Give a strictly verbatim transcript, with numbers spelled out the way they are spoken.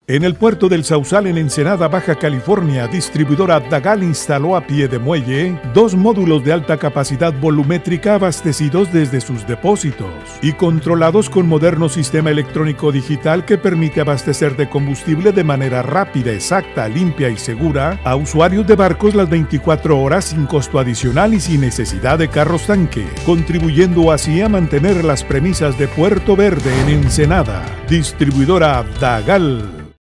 En el puerto del Sausal en Ensenada, Baja California, distribuidora Dagal instaló a pie de muelle dos módulos de alta capacidad volumétrica abastecidos desde sus depósitos y controlados con moderno sistema electrónico digital que permite abastecer de combustible de manera rápida, exacta, limpia y segura a usuarios de barcos las veinticuatro horas sin costo adicional y sin necesidad de carros tanque, contribuyendo así a mantener las premisas de Puerto Verde en Ensenada. Distribuidora Dagal.